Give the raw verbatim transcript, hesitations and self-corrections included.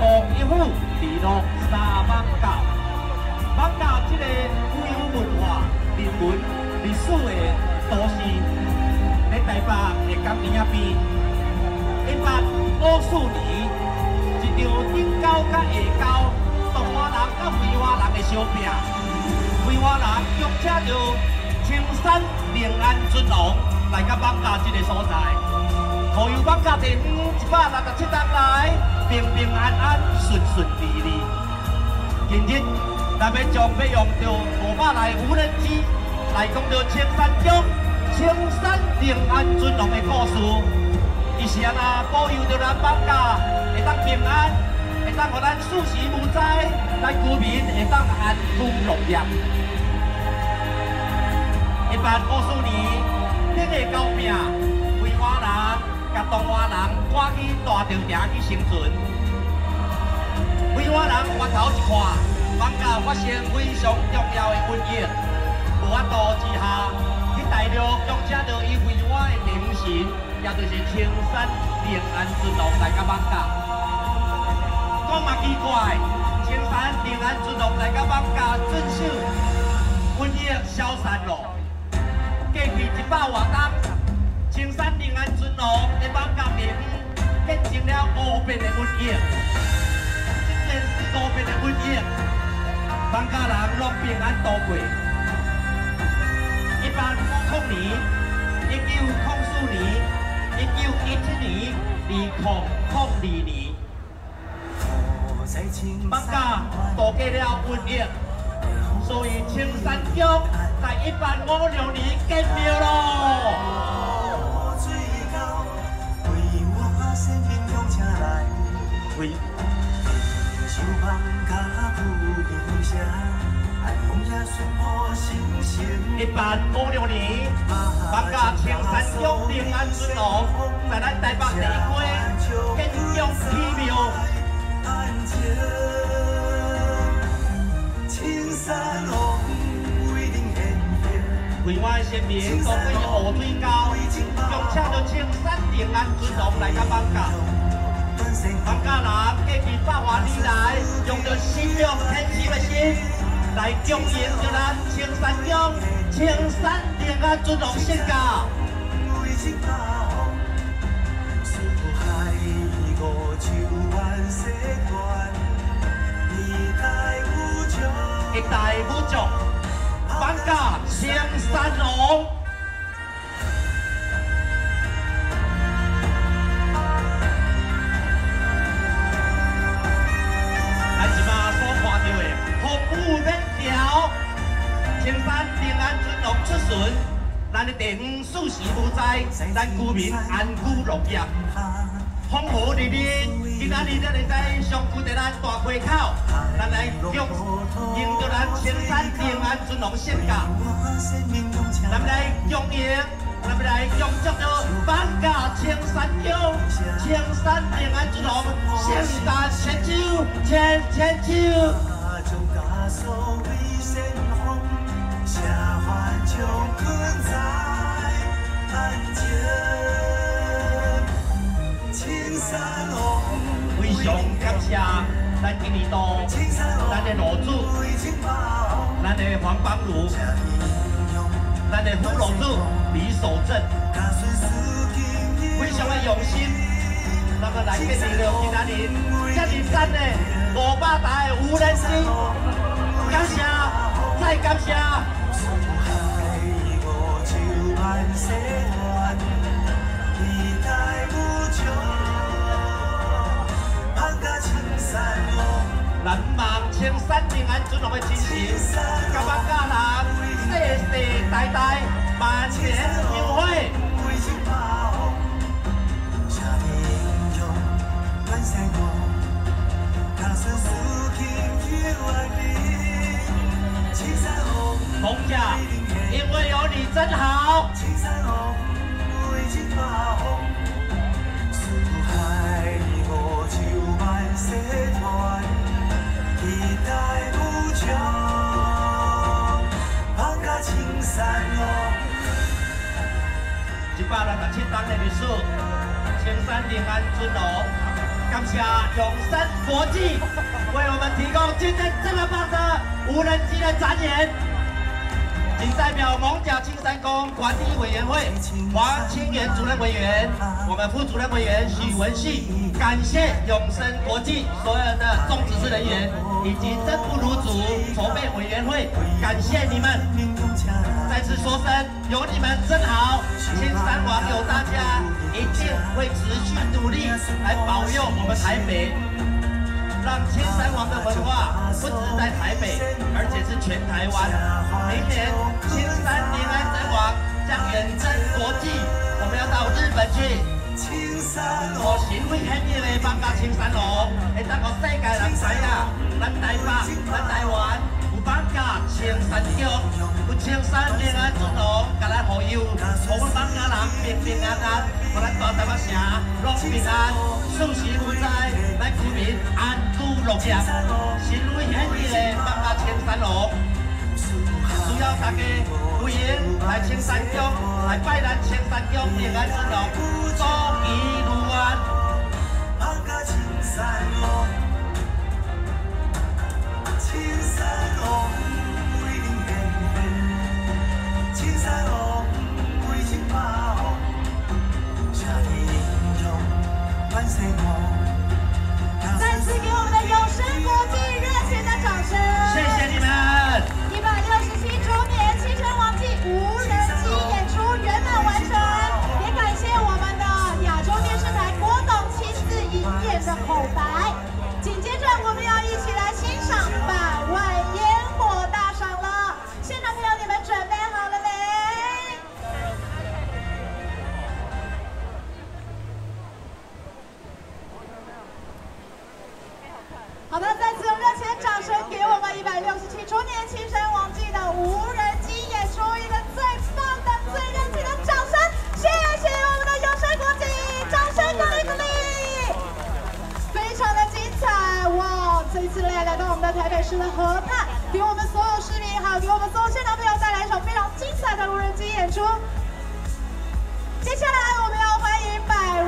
王一虎记录三艋舺。艋舺这个富有文化、人文、历史的都市，在台北的江边仔边，一般五四年，一场顶高甲下高，东华人甲梅花人的相拼，梅花人强车着青山平安尊王来到艋舺这个所在，好由艋舺地方一百六十七人来，平平安安、顺顺利利。今日咱要将要用着五百来无人机来讲着青山乡青山平安尊王的故事。伊是安那保佑着咱艋舺会当平安，会当互咱四时无灾，咱居民会当安居乐业。一般五四年，恁的交命，梅花人甲东华人赶去大长城去生存。梅花人回头一看，艋舺发生非常重要的瘟疫，无法度之下，去大陆强请到伊梅花的名神，也就是青山平安尊王来到艋舺。讲嘛奇怪，青山平安尊王来到艋舺遵守瘟疫消散咯。过去一百外冬，青山平安尊王在艋舺地方见证了五遍的瘟疫。这件五遍的瘟疫，艋舺人拢平安度过。一八五零年、一九零四年、一九一七年、二零零二年，艋舺度过了瘟疫，所以青山乡在一八五六年建庙咯。为一八五六年，艋舺青山乡平安尊王在咱台北地区建筑起庙。为我的先民都可以河水沟，强请着青山平安尊王来到艋舺。艋舺人过去百外年来，用着信仰天时的心。来供应着咱青山乡青山平安尊王圣教。一代武将，艋舺青山王。咱即马所看到的。风雨免条，青山平安尊王出巡，咱的地方四时无灾，咱居民安居乐业。风和日丽，今仔日咱会使相聚在咱大溪口，咱来祝迎着咱青山平安尊王圣教，咱来恭迎，咱来恭祝着艋舺青山乡青山平安尊王圣诞千秋千千秋。非常感谢咱今年度咱的老主，咱的黄帮主，咱的副老主李守正，非常的用心，那么来建立了今仔日这么赞的五百台的无人机，感谢，再感谢。咱望青山平安尊王的精神，甲艋舺人世世代代万年香火。红家，因为有你真好。一百六十七档的历史，青山平安尊王感谢永生国际为我们提供今天这么棒的无人机的展演。仅代表艋舺青山宫管理委员会黄清源主任委员，我们副主任委员许文旭，感谢永生国际所有的众指示人员以及政府如主筹备委员会，感谢你们。再次说声，有你们真好，青山王有大家，一定会持续努力来保佑我们台北。 让青山王的文化不止在台北，而且是全台湾。明年青山联安神王将远征国际，我们要到日本去。我行为很热的放假青山龙，会当互世界人知影，咱台北、咱台湾有放假青山宫，有青山联安尊龙，甲咱护佑，互阮放假人平平安安，互咱大台北城拢平安，顺时无灾，咱居民安。 落业，心为很热的放假青山路，需要大家欢迎来青山宫来拜咱青山宫平安之路，祝伊如愿。放假青山路，青山路为您献献，青山路为您把好，请你英勇万岁我。 再次给我们的永生国际热情的掌声！ 谢谢你们！ 一百六十七周年青山王祭无人机演出圆满完成，也感谢我们的亚洲电视台郭董亲自引演的口白。紧接着，我们要一起来欣赏百万烟火大赏了。现场朋友，你们准备好了没？ 好的，再次用热情的掌声给我们一百六十七周年青山王祭的无人机演出一个最棒的、最热情的掌声！谢谢我们的永生国际，掌声鼓励鼓励，非常的精彩哇！这一次来来到我们的台北市的河畔，给我们所有市民还有给我们所有现场朋友带来一场非常精彩的无人机演出。接下来我们要欢迎百